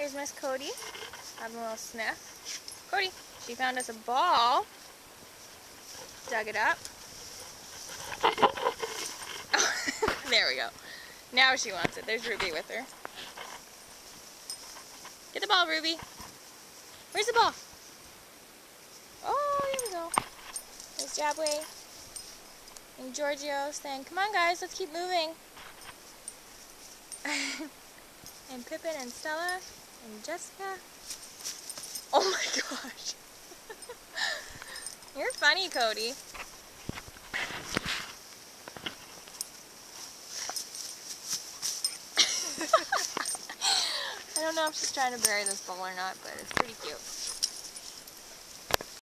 Here's Miss Cody, having a little sniff. Cody, she found us a ball. Dug it up. There we go. Now she wants it. There's Ruby with her. Get the ball, Ruby. Where's the ball? Oh, here we go. There's Jabway and Giorgio saying, come on guys, let's keep moving. And Pippin and Stella and Jessica. Oh my gosh. You're funny, Cody. I don't know if she's trying to bury this ball or not, but it's pretty cute.